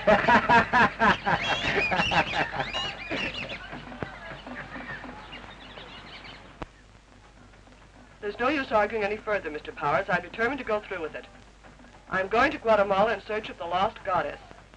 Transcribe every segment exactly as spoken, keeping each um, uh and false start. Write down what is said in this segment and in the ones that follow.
There's no use arguing any further, Mister Powers. I'm determined to go through with it. I'm going to Guatemala in search of the lost goddess.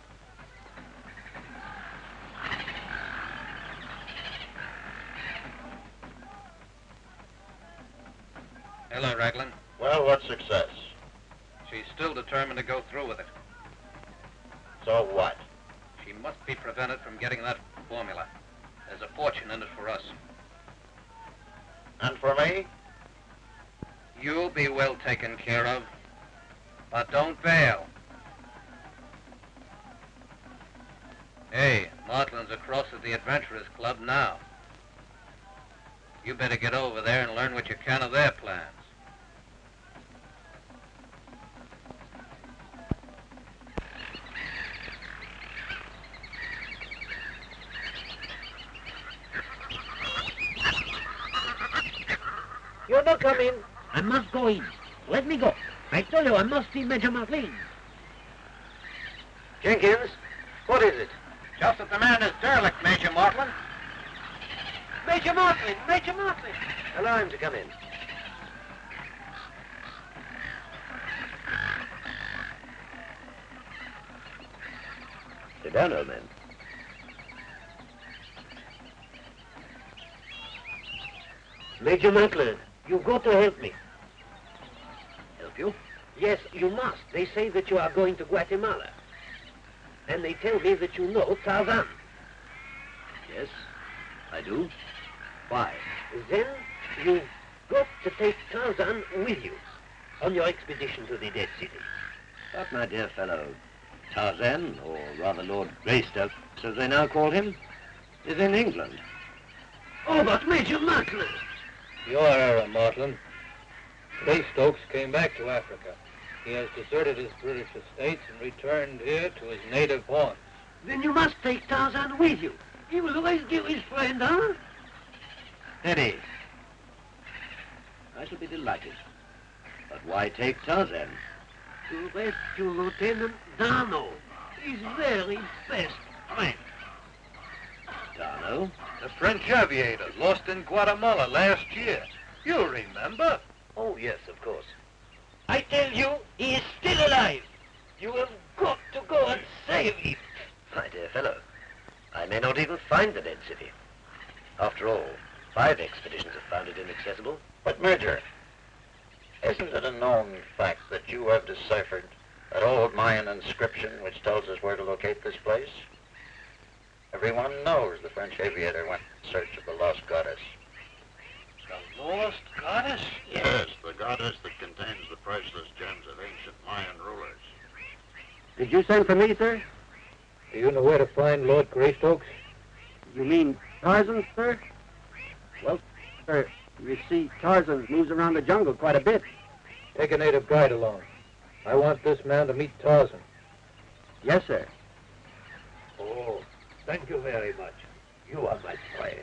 Hello, Raglan. Well, what success? She's still determined to go through with it. So what? She must be prevented from getting that formula. There's a fortune in it for us. And for me? You'll be well taken care of, but don't bail. Hey, Martling's across at the Adventurers Club now. You better get over there and learn what you can of their plans. You're not coming. I must go in. Let me go. I told you I must see Major Martling. Jenkins, what is it? Just at the man is derelict, Major Martling. Major Martling! Major Martling! Allow him to come in. Sit down, old man. Major Martling, you've got to help me. Help you? Yes, you must. They say that you are going to Guatemala. And they tell me that you know Tarzan. Yes, I do. Why? Then you've got to take Tarzan with you on your expedition to the Dead City. But, my dear fellow, Tarzan, or rather Lord Greystoke, as they now call him, is in England. Oh, but Major Martling! Your error, Martling. Greystokes came back to Africa. He has deserted his British estates and returned here to his native haunts. Then you must take Tarzan with you. He will rescue his friend, huh? Steady. I shall be delighted. But why take Tarzan? To rescue Lieutenant Darno, his very best friend. Darno? The French aviator lost in Guatemala last year. You remember? Oh, yes, of course. I tell you, he is still alive. You have got to go and save him. My dear fellow, I may not even find the Dead City. After all, five expeditions have found it inaccessible. But, Major, isn't it a known fact that you have deciphered that old Mayan inscription which tells us where to locate this place? Everyone knows the French aviator went in search of the lost goddess. The lost goddess? Yes, the goddess that contains the priceless gems of ancient Mayan rulers. Did you send for me, sir? Do you know where to find Lord Greystokes? You mean Tarzan, sir? Well, sir, you see, Tarzan moves around the jungle quite a bit. Take a native guide along. I want this man to meet Tarzan. Yes, sir. Oh, thank you very much. You are my friend.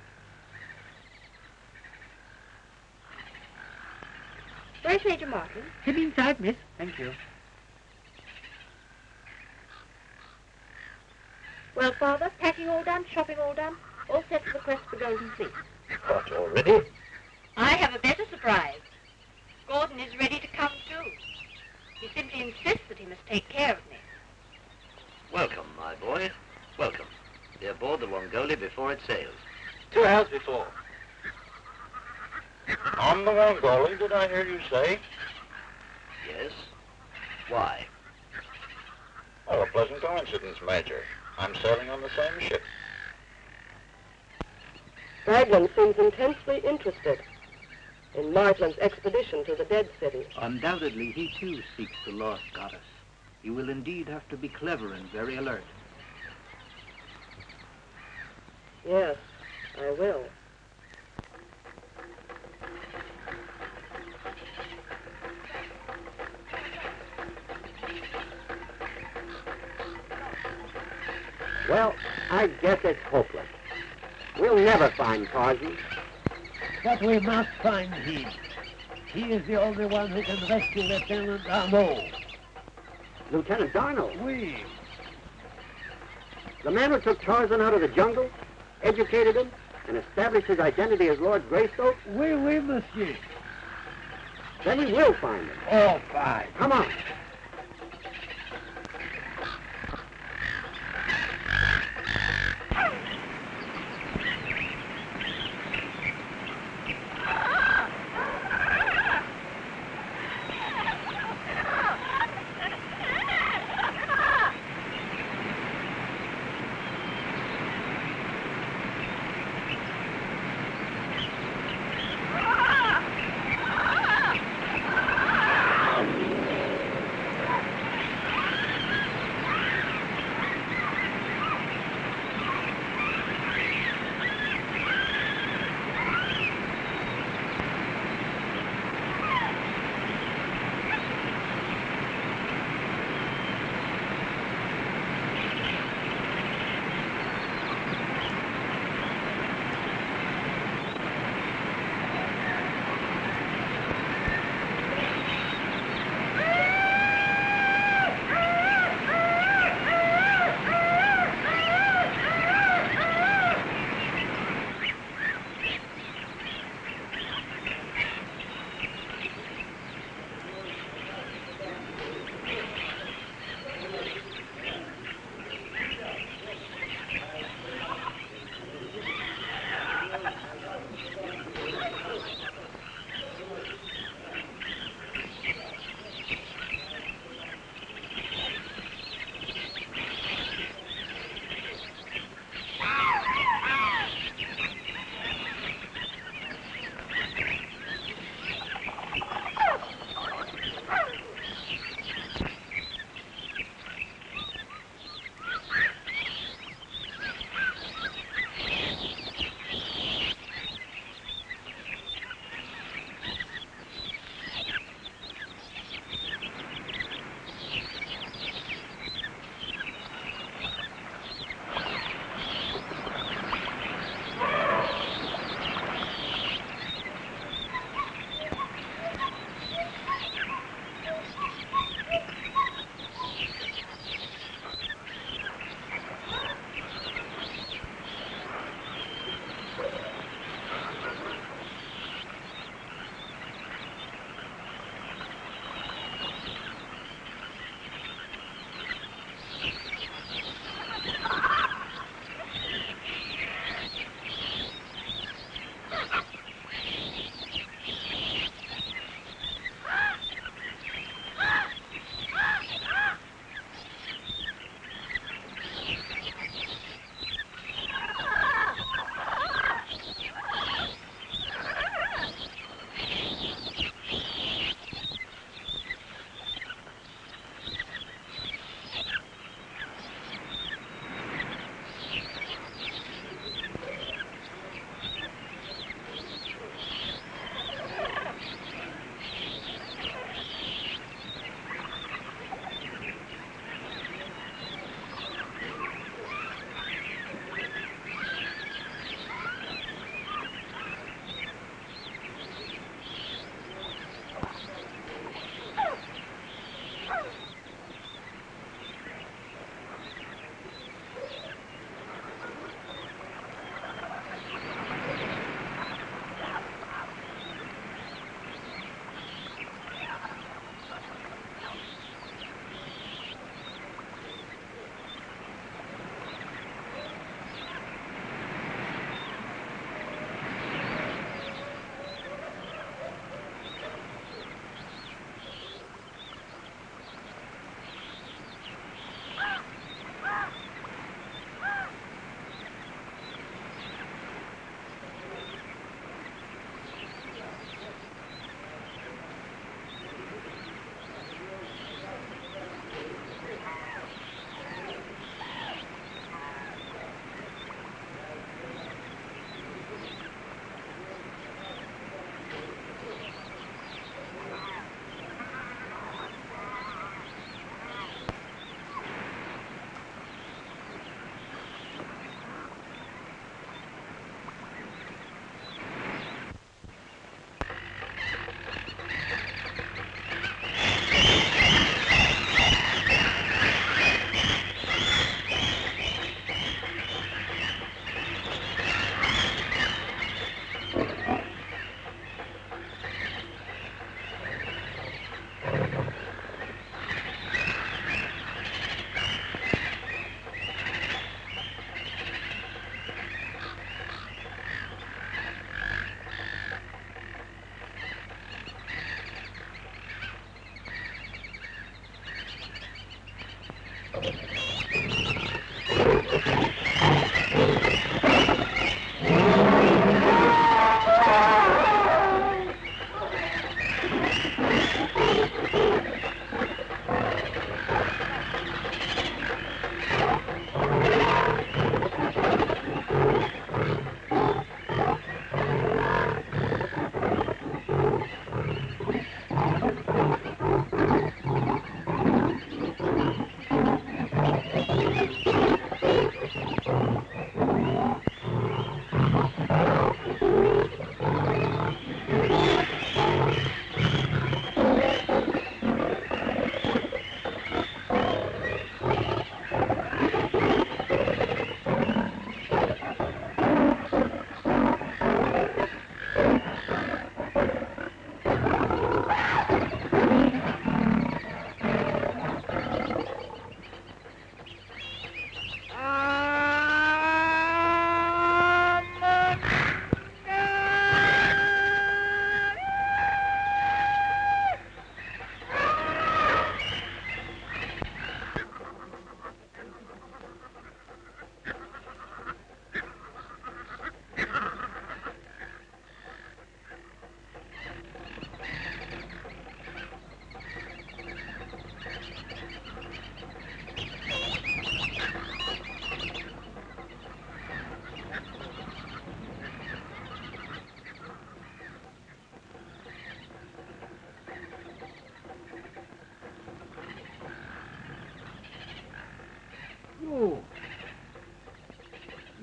Where's Major Martling? Come inside, miss. Thank you. Well, Father, packing all done, shopping all done, all set for the quest for Golden Fleece. What, already? I have a better surprise. Gordon is ready to come too. He simply insists that he must take care of me. Welcome, my boy. Welcome. Be aboard the Wongoli before it sails. Two hours before. On the Wongoli, did I hear you say? Yes. Why? Oh, a pleasant coincidence, Major. I'm sailing on the same ship. Raglan seems intensely interested in Martling's expedition to the Dead City. Undoubtedly, he too seeks the lost goddess. You will indeed have to be clever and very alert. Yes, I will. Well, I guess it's hopeless. We'll never find Tarzan. But we must find him. He is the only one who can rescue Lieutenant Darno. Lieutenant Darno? We. The man who took Tarzan out of the jungle, educated him, and established his identity as Lord Greystoke? Oui, oui, monsieur. Then we will find him. All fine. Come on.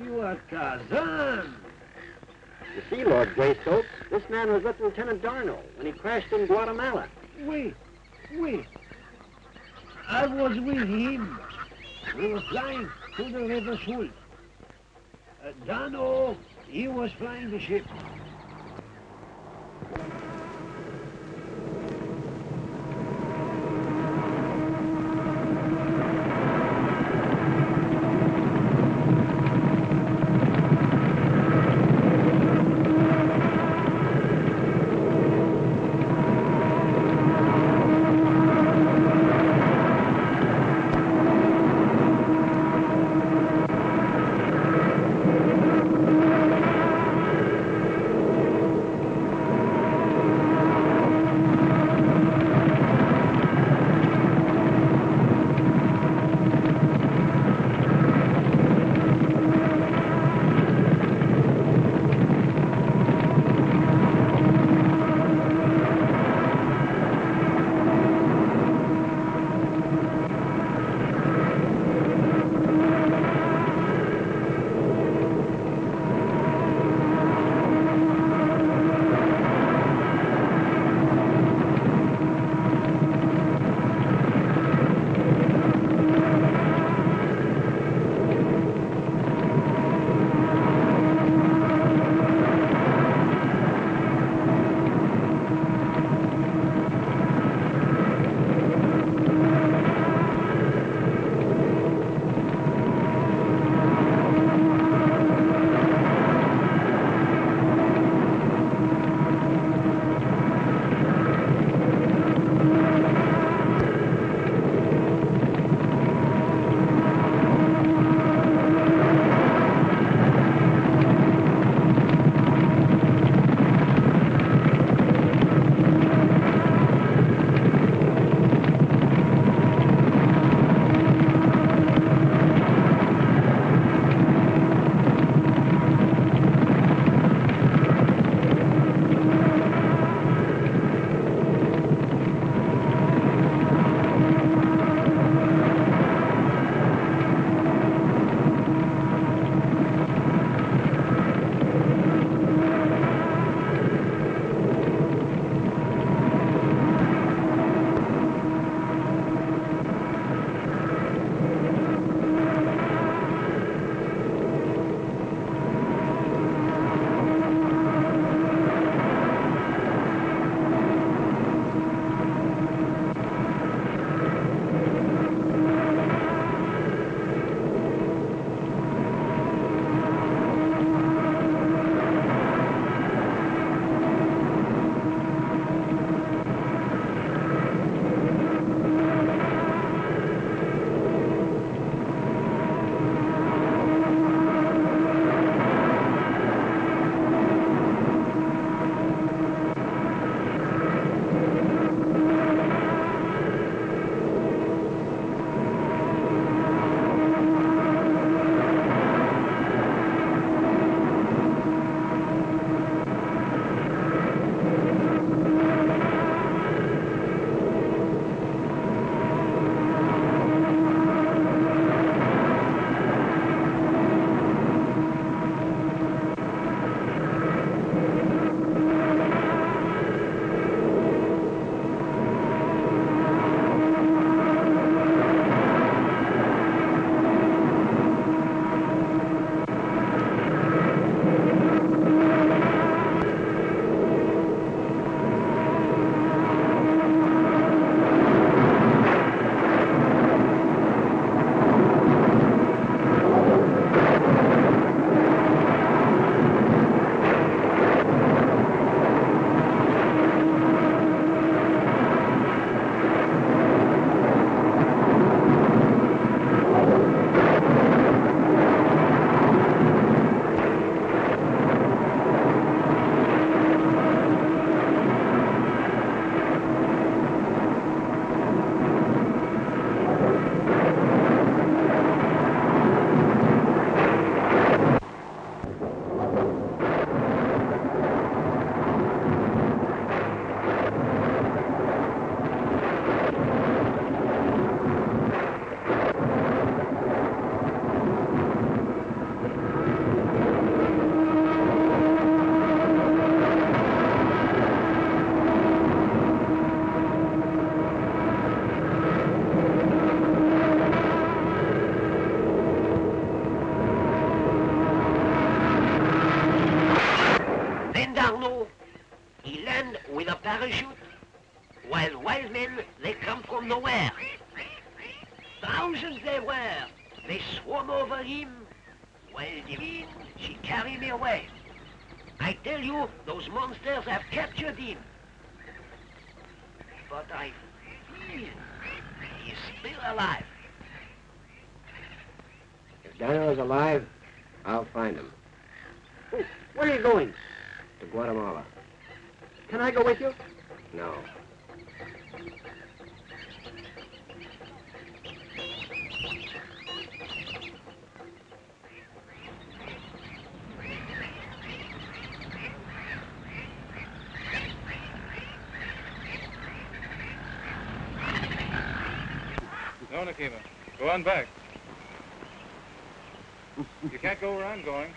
You are Tarzan. You see, Lord Greystoke, this man was with Lieutenant Darnell when he crashed in Guatemala. Oui, oui. I was with him. We were flying to the river Holt. Uh, Darnell, he was flying the ship. parachute? While wild men, they come from nowhere. Thousands they were. They swarm over him. While the wind, she carry me away. I tell you, those monsters have captured him. But I feel he is still alive. If Dino is alive, I'll find him. Oh, where are you going? To Guatemala. Can I go with you? No. No, Nakima. Go on back. You can't go where I'm going.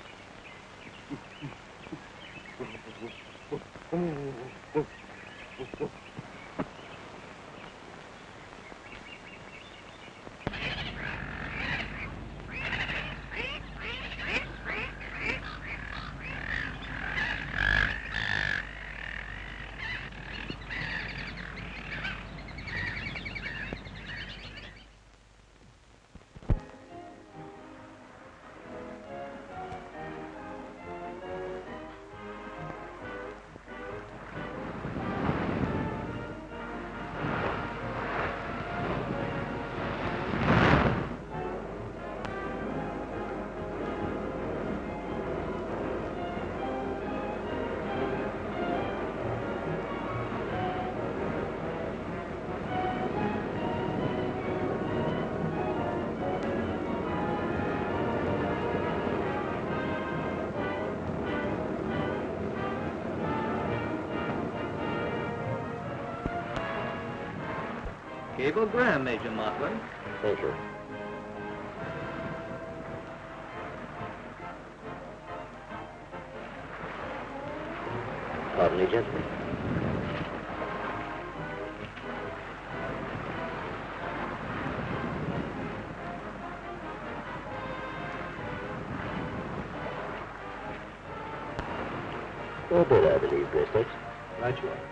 Cablegram, Major Martling. Major. Pardon me, gentlemen. Or better, I believe, bracelets. Right you are.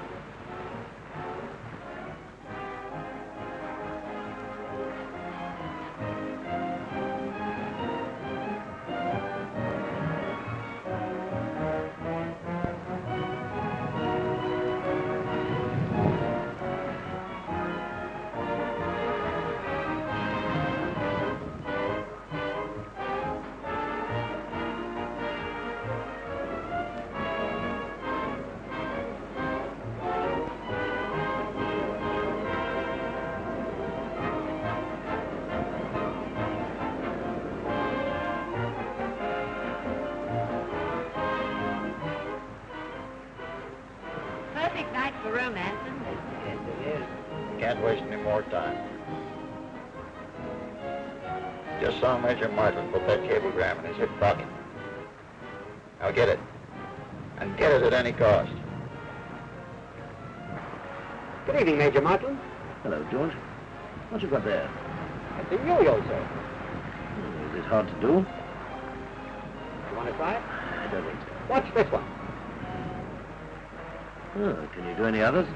Can't waste any more time. Just saw Major Martling put that cablegram in his hip pocket. Now get it. And get it at any cost. Good evening, Major Martling. Hello, George. What you got there? It's a yo-yo, sir. Hmm, is it hard to do? You want to try it? I don't think so. Watch this one. Oh, can you do any others?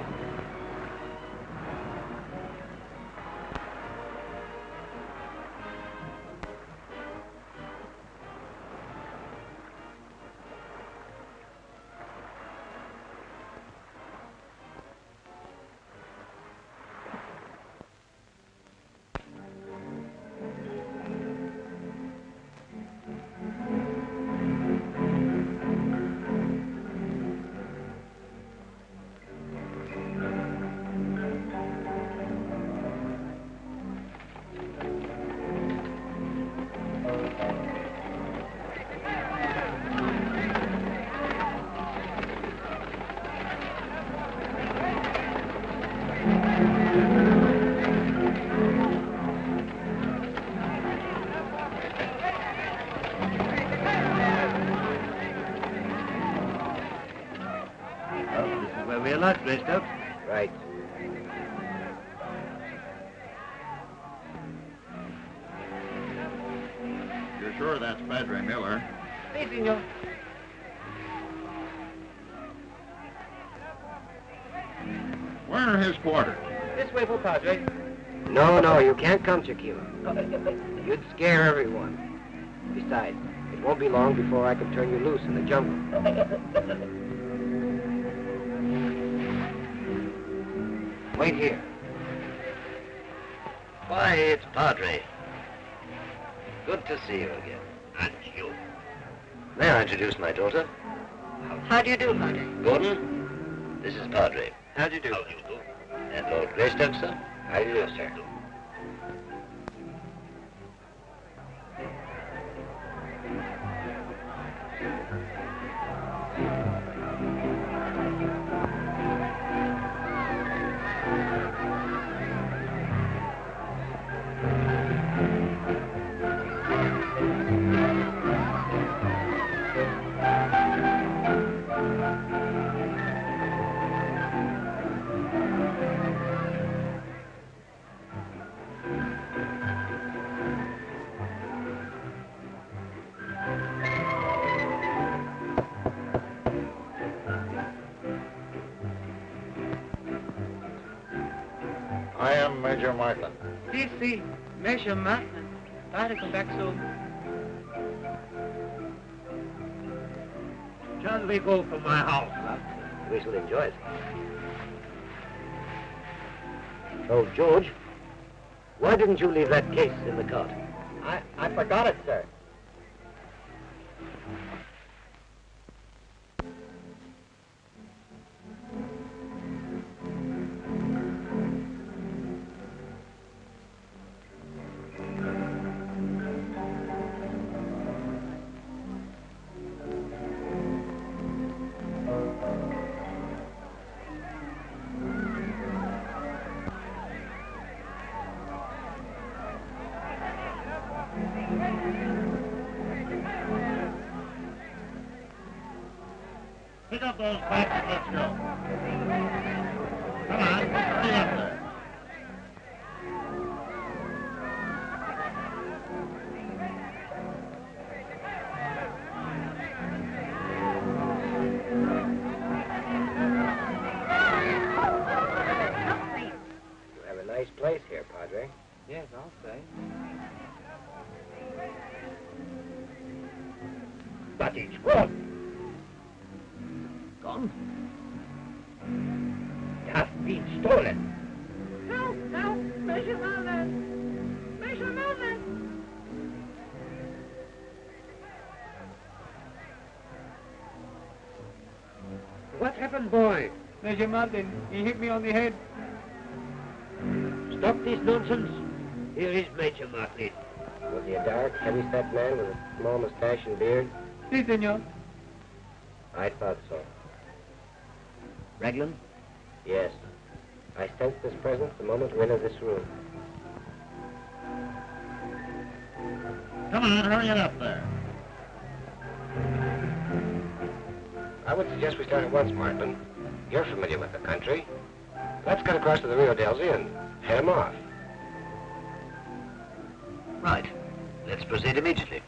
Light raced out. Right. You're sure that's Padre Miller? Si, senor. are his quarters? This way, for Padre. No, no, you can't come, Chiquila. You'd scare everyone. Besides, it won't be long before I can turn you loose in the jungle. Wait here. Why, it's Padre. Good to see you again. And you. May I introduce my daughter? How do you do, Padre? Gordon, this is Padre. How do you do? How do you do? And Lord Greystoke, sir? How do you do, sir? I am Major Martling. Si, si, Major Martling. Try to come back soon. Shall we go from my house? We shall enjoy it. Oh, George, why didn't you leave that case in the cart? I, I forgot it, sir. Pick up those packs and let's go. Come on, hurry up there. You have a nice place here, Padre. Yes, I'll say. But it's gone. Gone? It has been stolen. Help, help, Major Martling. Major Martling. What happened, boy? Major Martling, he hit me on the head. Stop this nonsense. Here is Major Martling. Was he a dark, heavy-set man with a small mustache and beard? Si, senor. I thought so. Raglan? Yes. I sensed his presence the moment we entered this room. Come on, hurry it up there. I would suggest we start at once, Martling. You're familiar with the country. Let's cut across to the Rio Delzy and head him off. Right. Let's proceed immediately.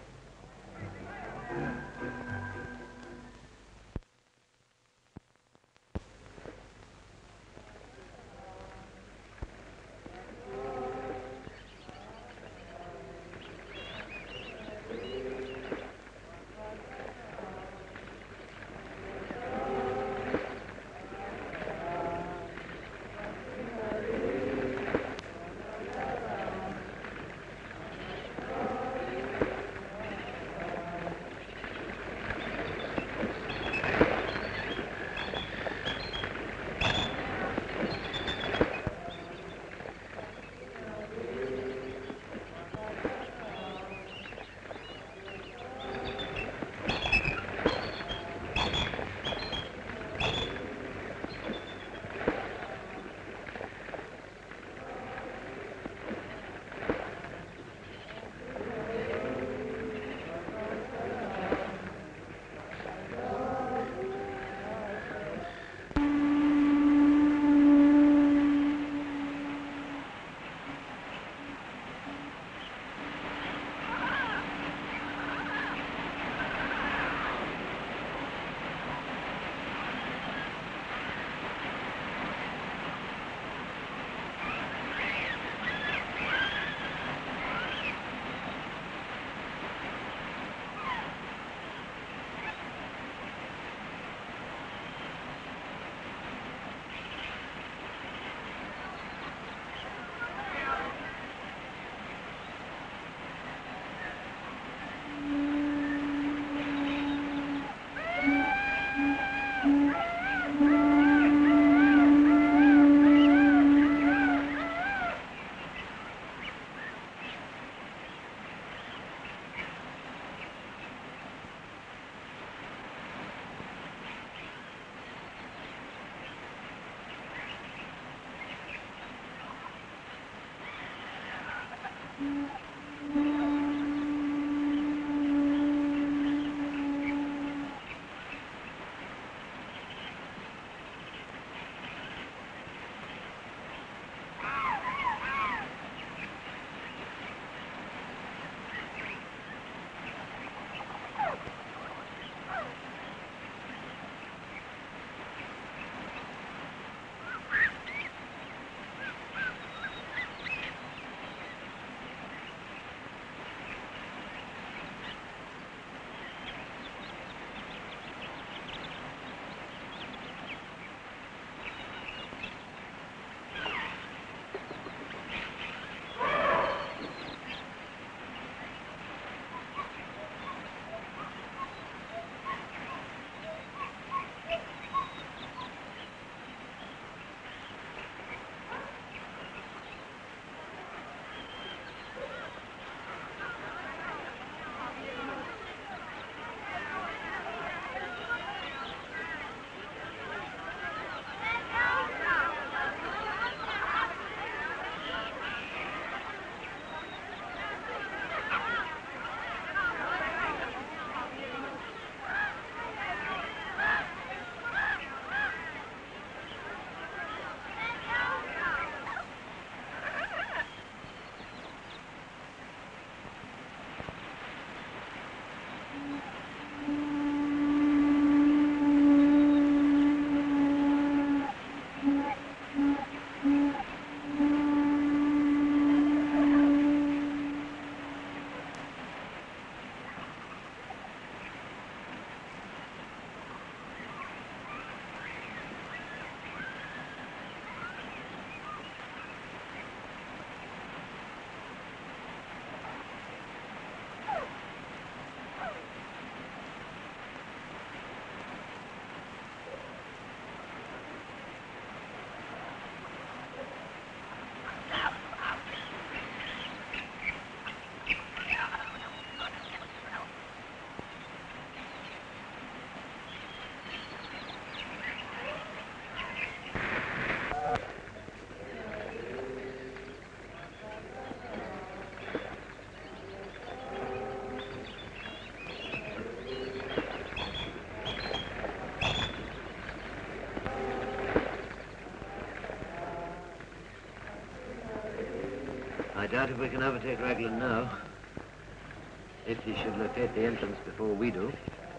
doubt if we can overtake Raglan now. If he should locate the entrance before we do.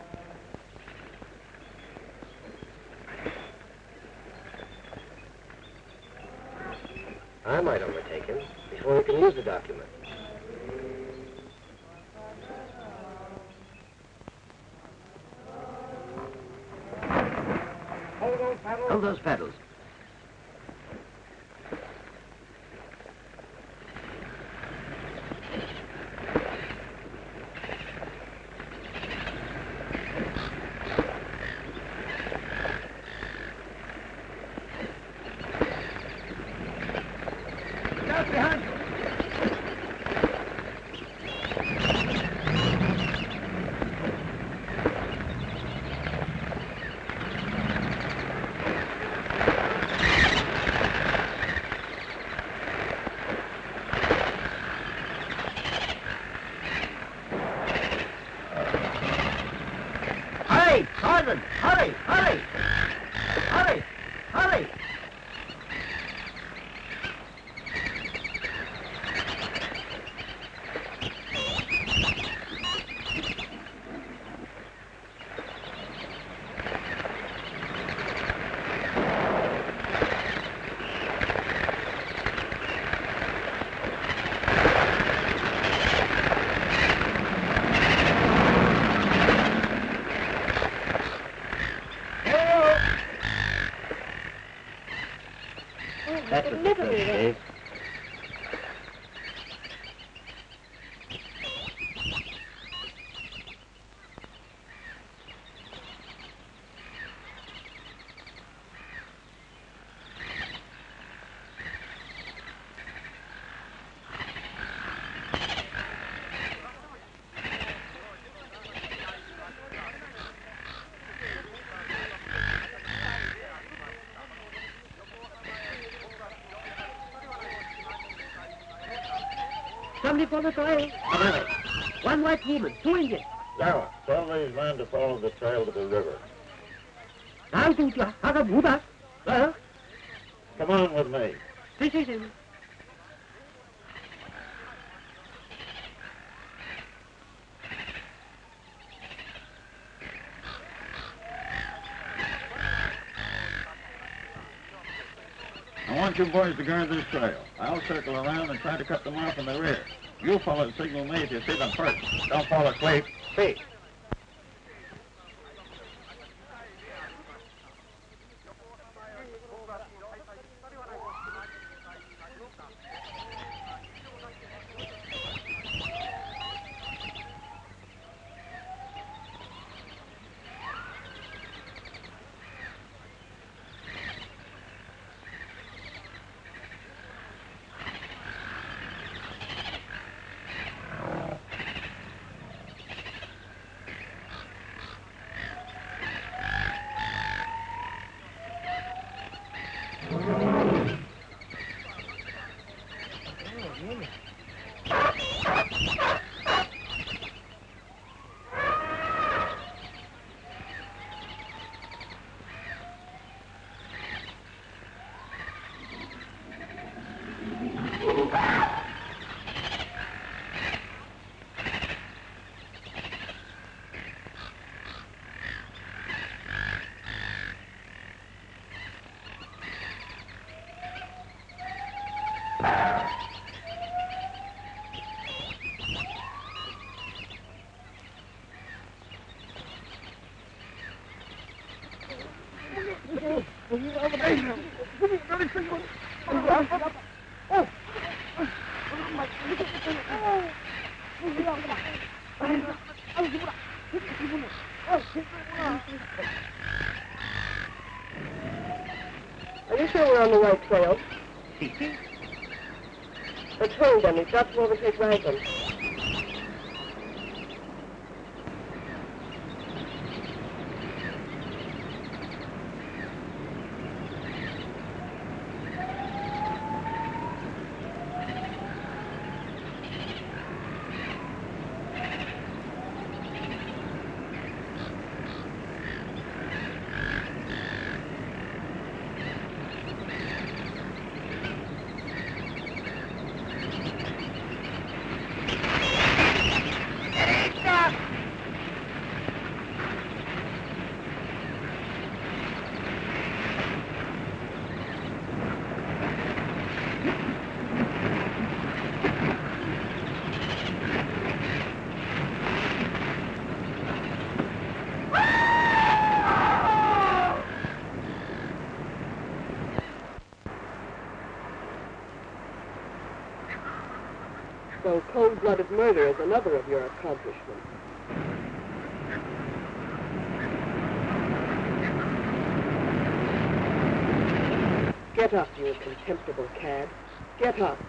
I might overtake him before he can use the document. Hold those paddles. Tarzan, hurry, hurry! Hurry, hurry! That's a success, Dave. Somebody for the trail. One white woman, two Indians. Sarah, tell these men to follow the trail to the river. Now do you have a Buddha? Well, Come on with me. this is him. I want you boys to guard this trail. I'll circle around and try to cut them off in the rear. You fellas signal me if you see them first. Don't fall asleep. See. Are you sure we're on the right trail? Let's hold them. We've got to overtake Raglan. cold-blooded murder is another of your accomplishments. Get up, you contemptible cad. Get up.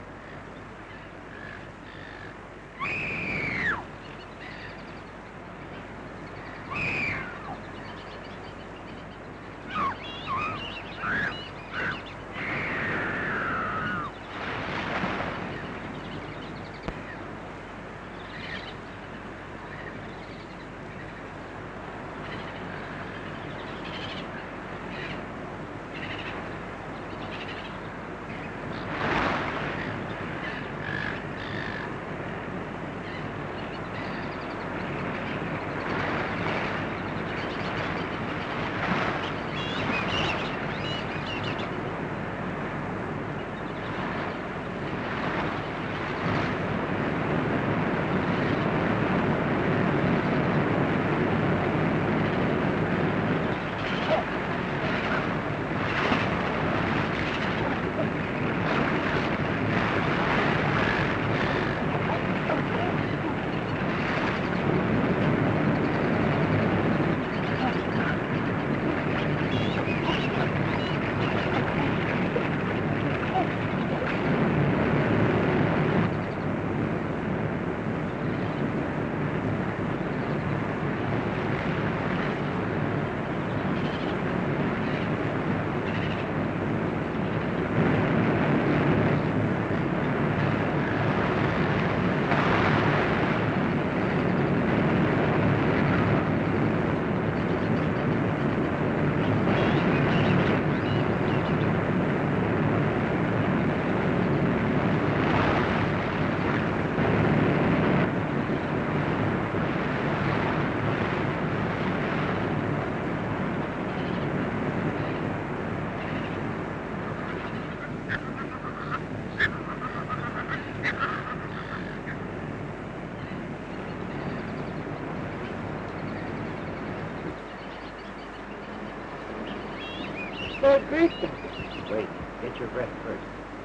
Lord Brix. Wait, get your breath first.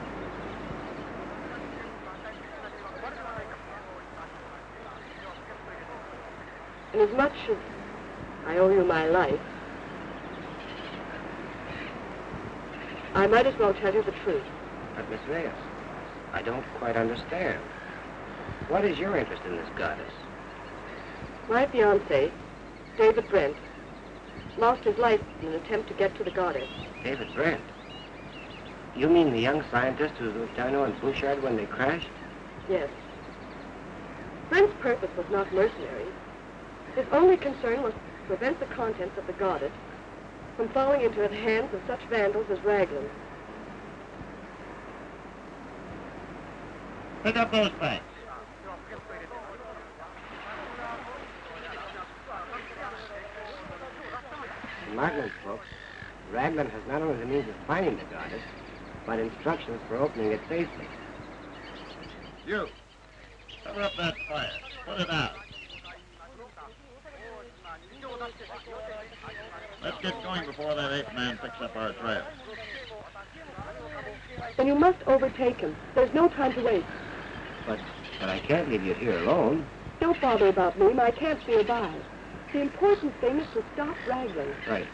Inasmuch as I owe you my life, I might as well tell you the truth. But, Miss Vale, I don't quite understand. What is your interest in this goddess? My fiancé, David Brent, lost his life in an attempt to get to the goddess. David Brent? You mean the young scientist who was with Dino and Bouchard when they crashed? Yes. Brent's purpose was not mercenary. His only concern was to prevent the contents of the goddess from falling into the hands of such vandals as Raglan. Pick up those facts. In Martling, folks, Raglan has not only the means of finding the goddess, but instructions for opening it safely. You, cover up that fire. Put it out. Let's get going before that ape man picks up our trail. Then you must overtake him. There's no time to waste. But, but I can't leave you here alone. Don't bother about me. My camp's nearby. The important thing is to stop Raglan. Right.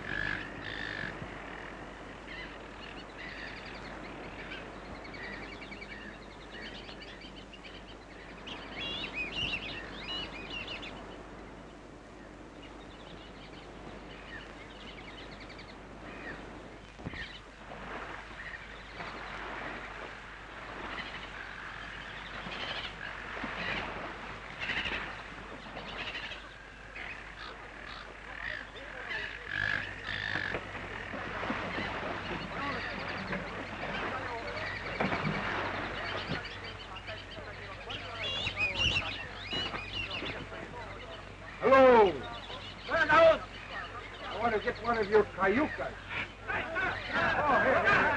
Hello! Turn out! I want to get one of your cayucas. Oh, here, here.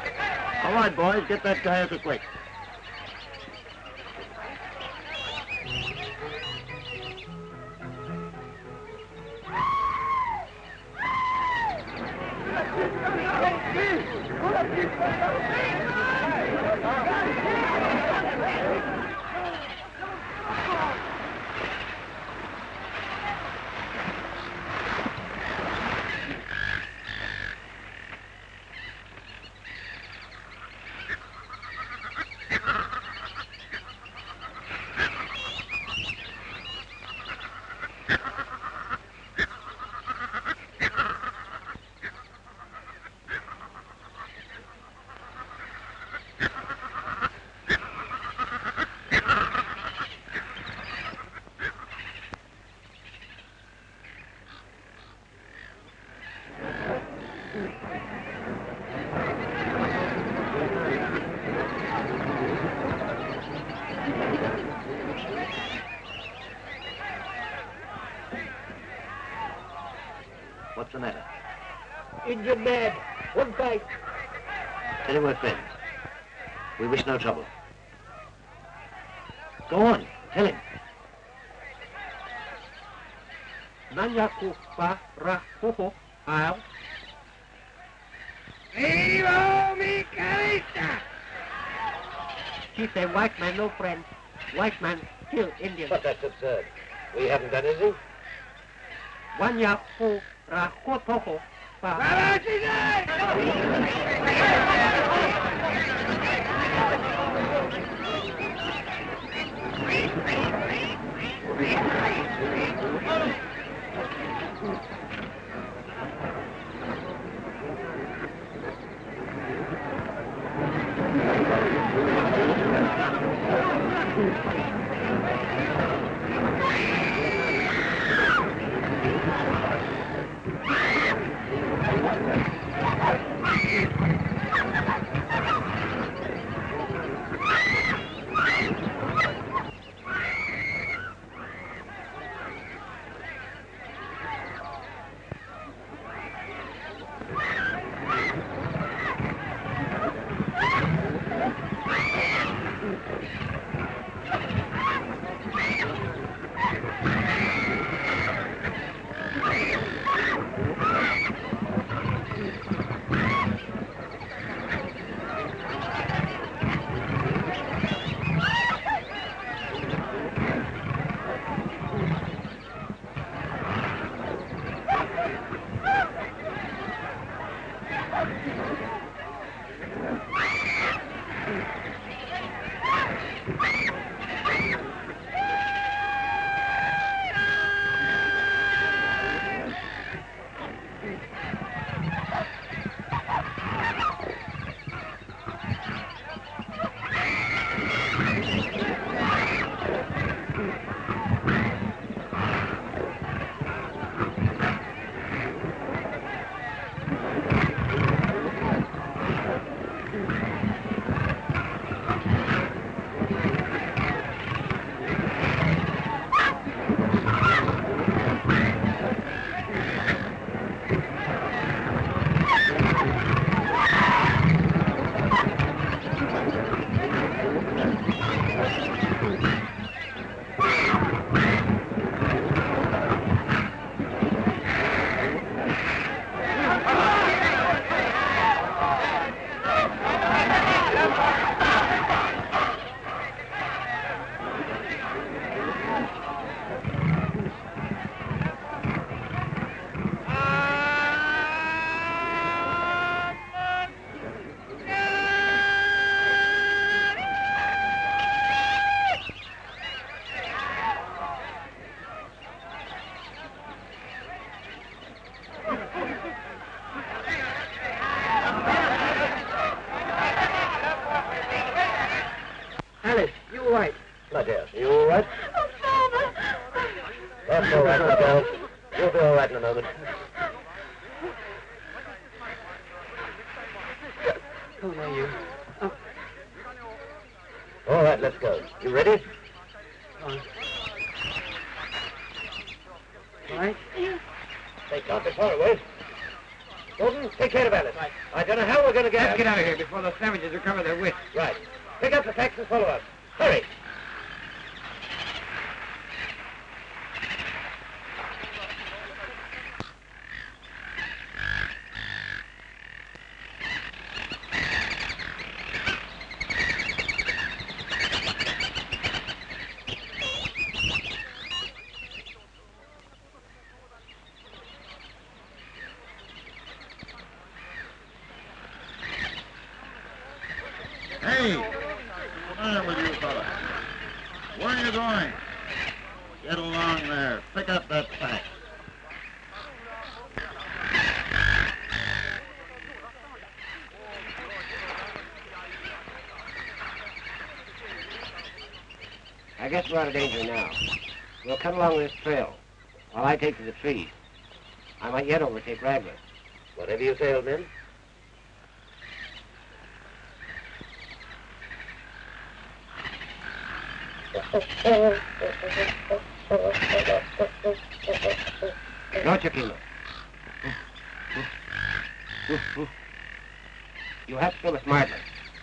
All right, boys, get that cayuca quick. What's the matter? Injun mad. One fight. Tell him we're friends. We wish no trouble. Go on, tell him. Nanyaku pa ra ho ho ao. Vivo mi cabeza! She say white man no friend. White man kill Indian. But that's absurd. We haven't done anything. Wanyaku ra ho to ho pa. That's all right, Michelle. You'll be all right in a moment. Who are you? Oh. All right, let's go. You ready? All right. They can't be far away. Gordon, take care of Alice. Right. I don't know how we're going to get Let's out. get out of here before the savages recover their wits. Right. Pick up the facts and follow us. Hurry. Hey, what's on with you fella? Where are you going? Get along there. Pick up that pack. I guess we're out of danger now. We'll cut along this trail while I take to the trees. I might yet overtake Raglan. Whatever you say, old man. No, Chiquillo. You have to with Martling.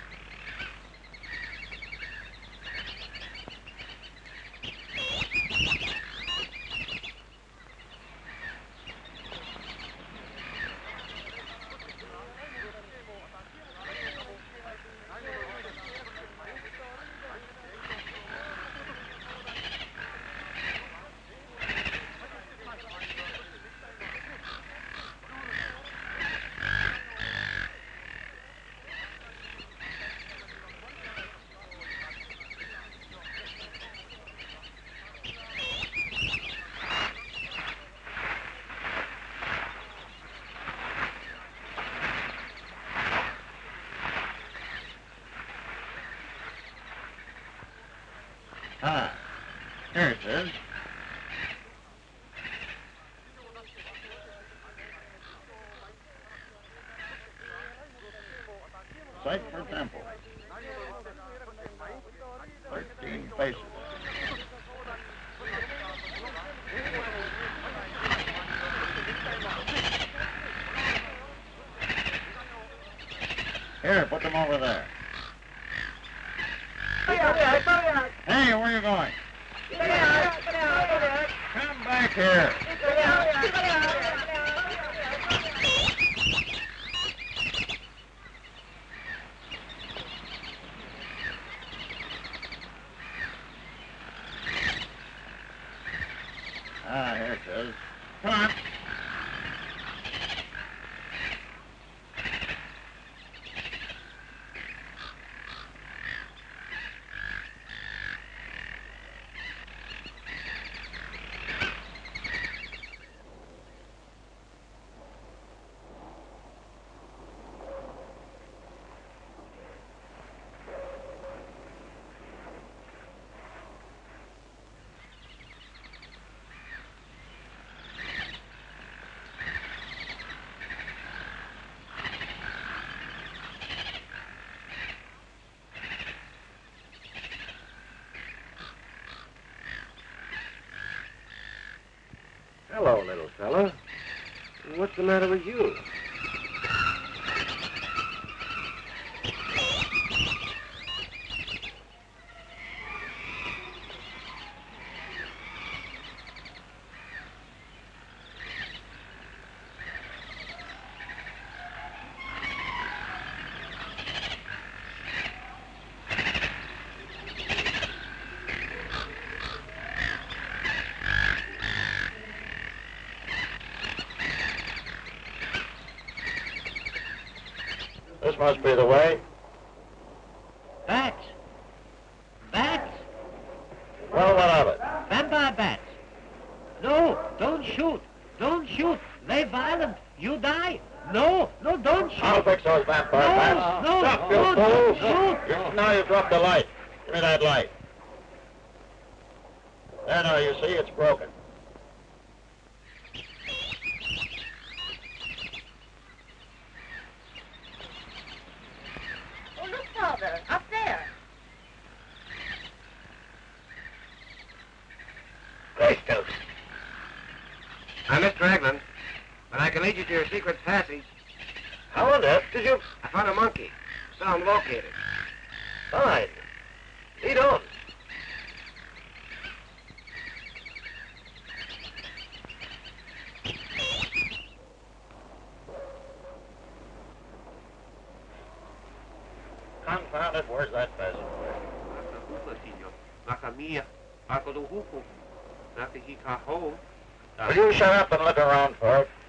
Ah, here it is. Site for temple. Thirteen faces. Here, put them over there. Hey, where are you going? Come back here. Ah, here it is. Come on. Hello, little fella. What's the matter with you? This must be the way. Bats! Bats! Well, what of it? Vampire bats! No, don't shoot! Don't shoot! They violent! You die! No, no, don't shoot! I'll fix those vampire No, bats. no, Stop, no, you don't fools. shoot! You- Now you've dropped the light. Give me that light. There, now, you see, it's broken. Oh, look, Father, up there. Hey, Stokes. I'm Mister Raglan, but I can lead you to your secret passage. How on earth did you... I found a monkey. Saw him located. Fine. Lead on. Confound it, where's that pheasant? Will you shut up and look around for it?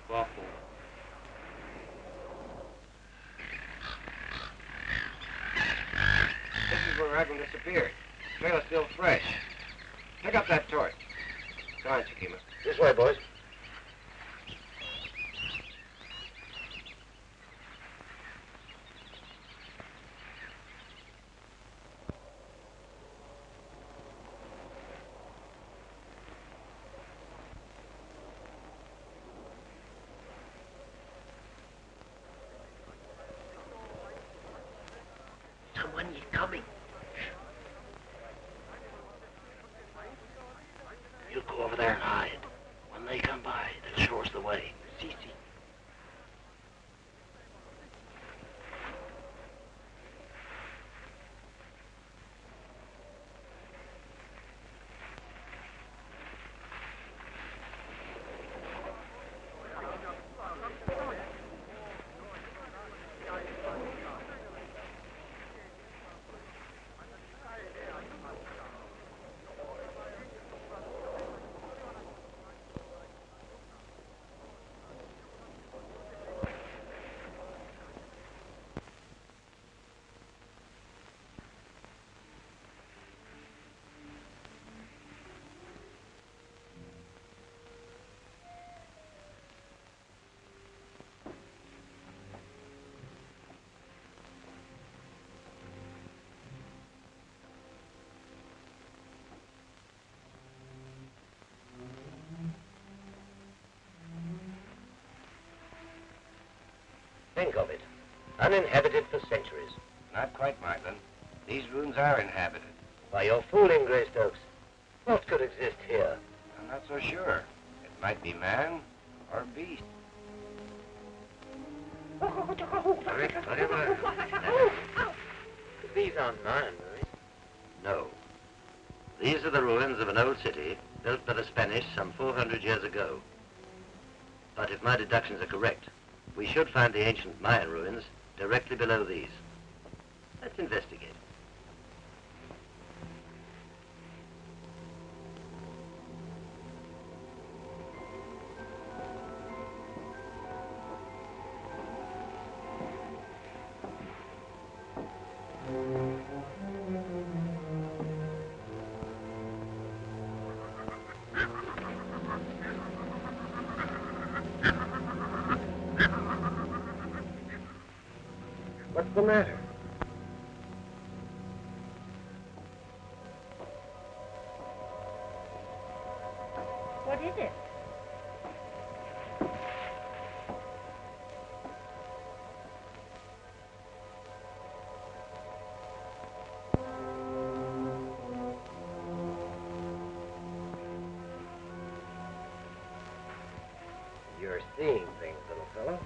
This is where Raglan disappeared. The trail is still fresh. Pick up that torch. Come on, Chiquima. This way, boys. Someone is coming. You go over there and hide. When they come by, they'll show us the way. See, see. Think of it. Uninhabited for centuries. Not quite, Martling. These ruins are inhabited. Why, you're fooling, Greystokes. What could exist here? I'm not so sure. It might be man or beast. These aren't mine, Louis. No. These are the ruins of an old city built by the Spanish some four hundred years ago. But if my deductions are correct, we should find the ancient Mayan ruins directly below these. Let's investigate. What's the matter? What is it? You're seeing things, little fellow.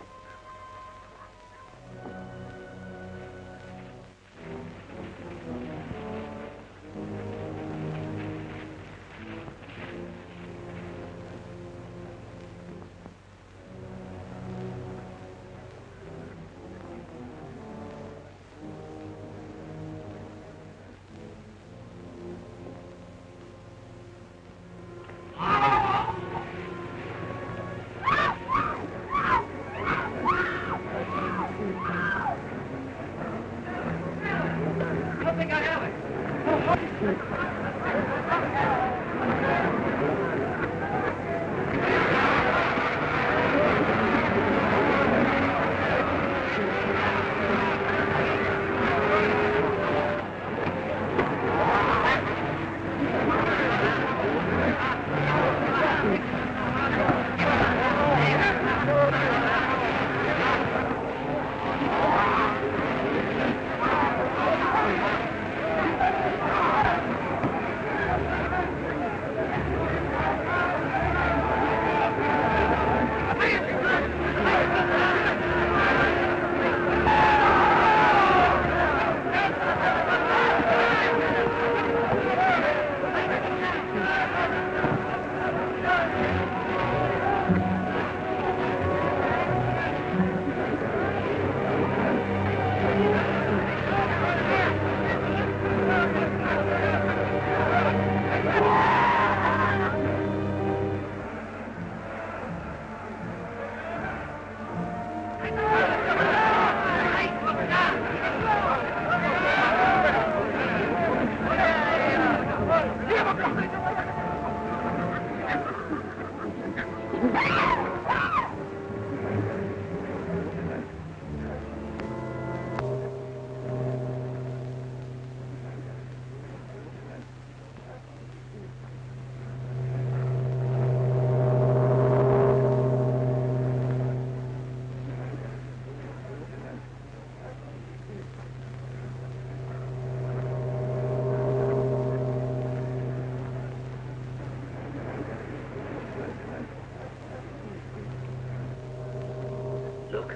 Look,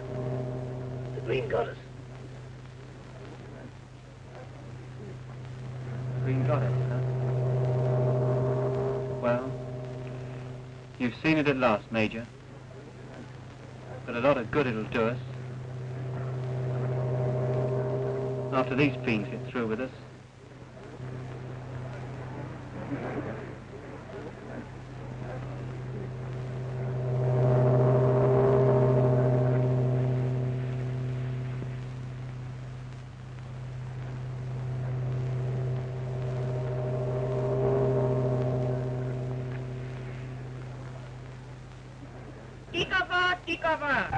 the green goddess. Green goddess, huh? Well, you've seen it at last, Major. But a lot of good it'll do us. After these fiends get through with us. Take over, take over.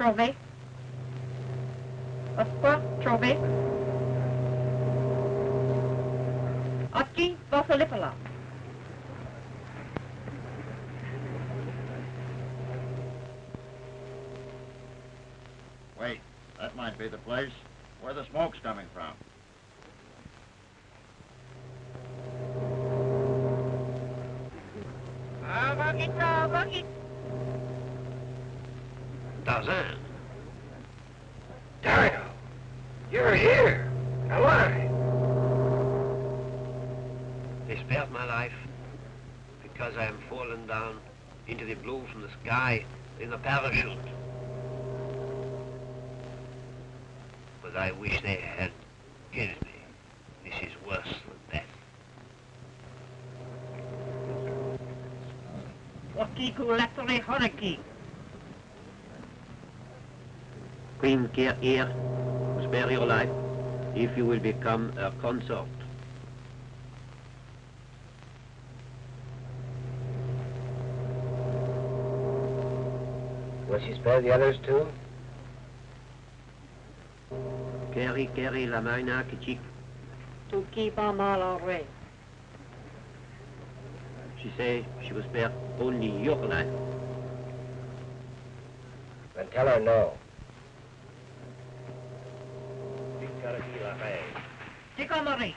trouvé? Pourquoi trouvé? Aquí vas a lipala. Wait, that might be the place. Where the smoke's coming from. Tarzan. Dario, you're here. Alive. They spared my life because I am fallen down into the blue from the sky in a parachute. But I wish they had killed me. This is worse than death. Waki kulatore horiki. Queen care here to spare your life if you will become a consort. Will she spare the others too? Carry, carry la maina kichik. To keep our mal away. She say she will spare only your life. Then tell her no. Ticomari.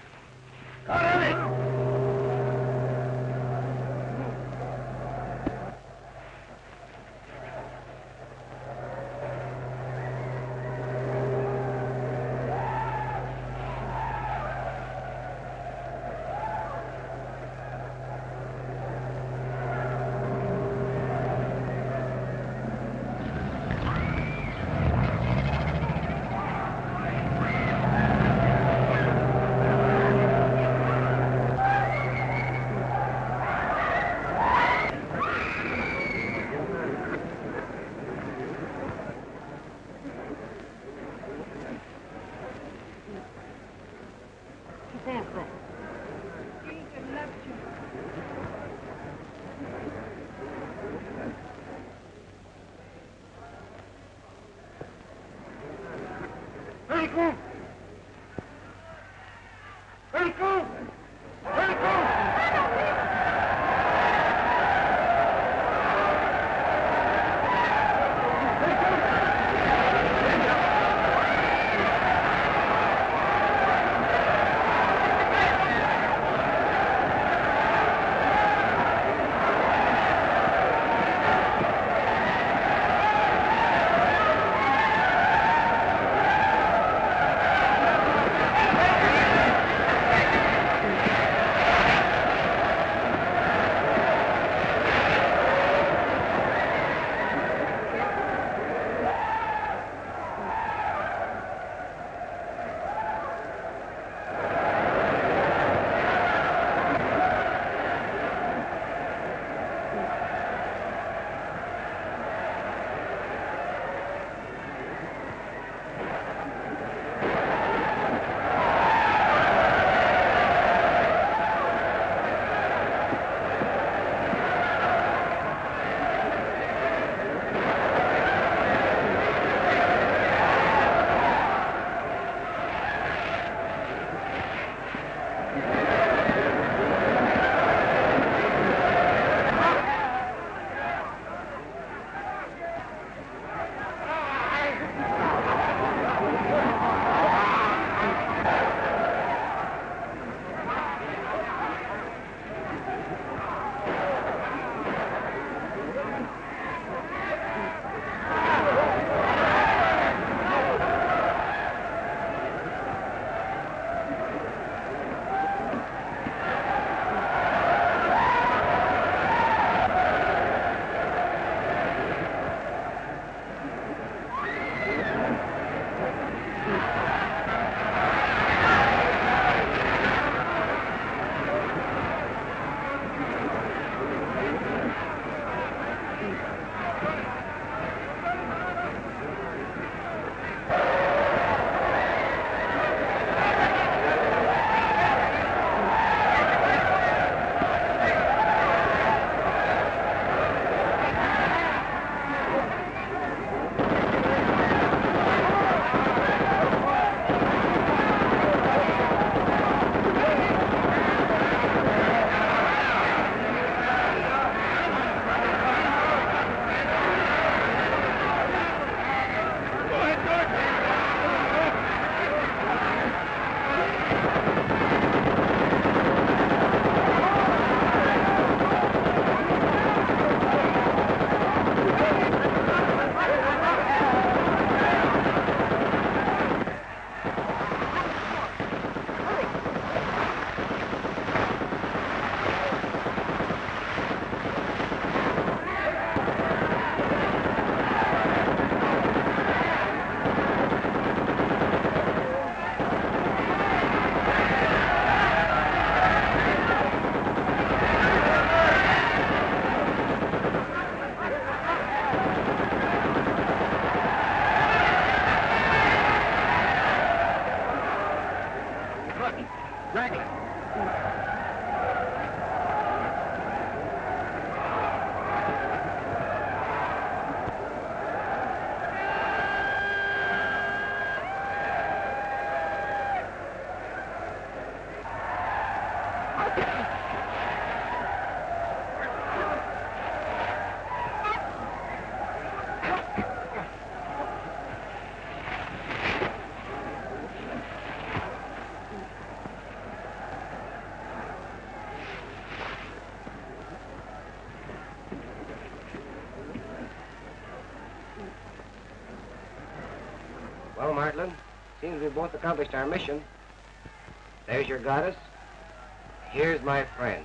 Well, Martling, seems we both accomplished our mission. There's your goddess. Here's my friend.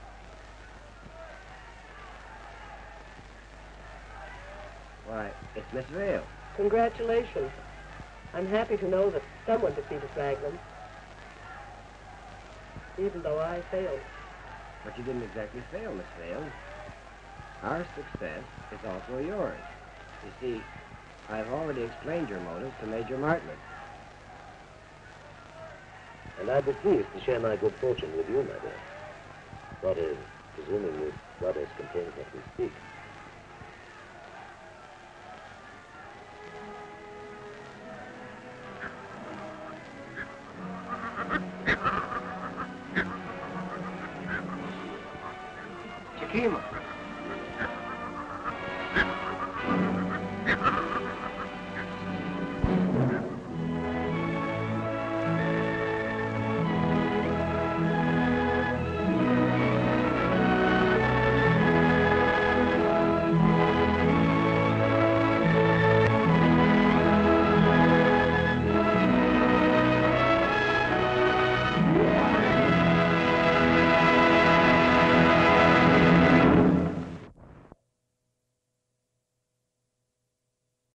Why, it's Miss Vale. Congratulations. I'm happy to know that someone defeated Raglan, even though I failed. But you didn't exactly fail, Miss Vale. Our success is also yours. You see, I've already explained your motives to Major Martling. And I'd be pleased to share my good fortune with you, my dear. That is, presuming this goddess contains what we speak.